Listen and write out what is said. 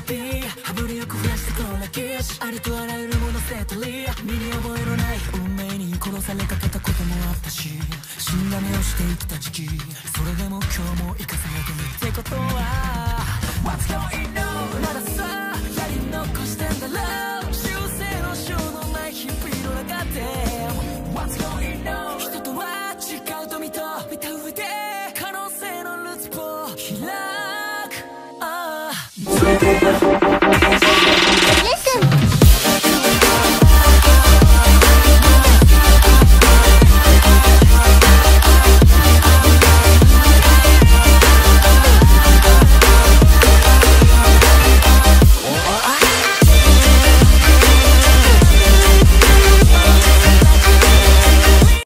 ピー羽振りよく増やしてこのラキッシュありとあらゆるものセットリー身に覚えのない運命に殺されかけたこともあったし死んだ目をして生きた時期それでも今日も生かされてるってことは What's going on まださやり残してんだろう